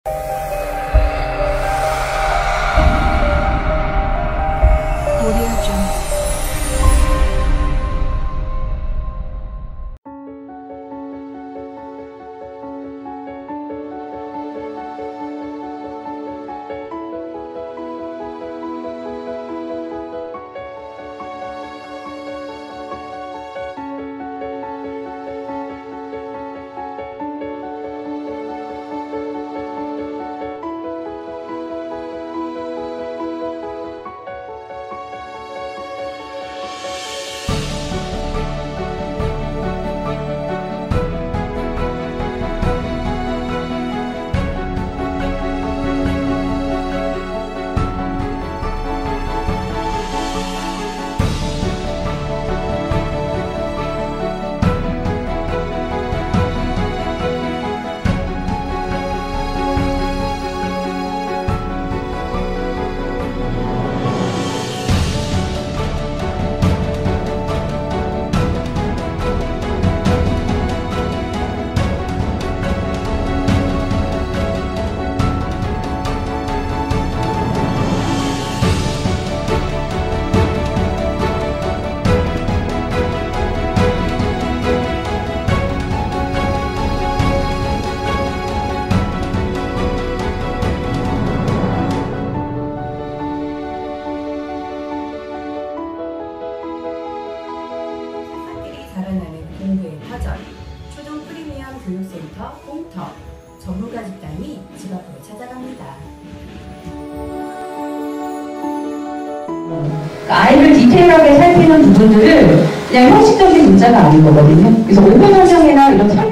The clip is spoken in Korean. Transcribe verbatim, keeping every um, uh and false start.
자라나는 공부의 터전, 초등 프리미엄 교육센터 홈터, 전문가 집단이 집 앞으로 찾아갑니다. 아이를 디테일하게 살피는 부분들을 그냥 형식적인 문자가 아닌 거거든요. 그래서 오pen 환경이나 이런